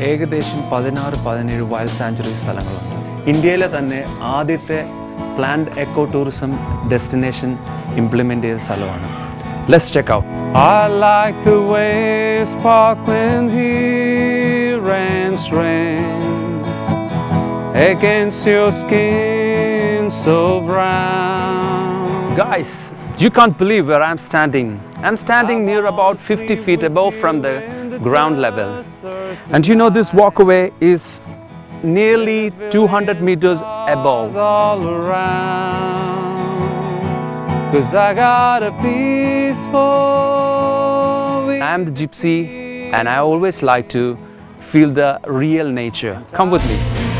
ഏകദേശം 16-17 wild sanctuary സ്ഥലങ്ങളുണ്ട്. ഇന്ത്യയിലെ തന്നെ ആദ്യത്തെ planned eco-tourism destination implement ചെയ്ത സ്ഥലമാണ്. Let's check out. I like the waves sparkling here rains rain against your skin so brown. Guys, you can't believe where I'm standing. I'm standing near about 50 feet above from the ground level. And you know this walkway is nearly 200 meters above. All around, 'cause I got a peaceful. I am the Gypsy and I always like to feel the real nature. Come with me.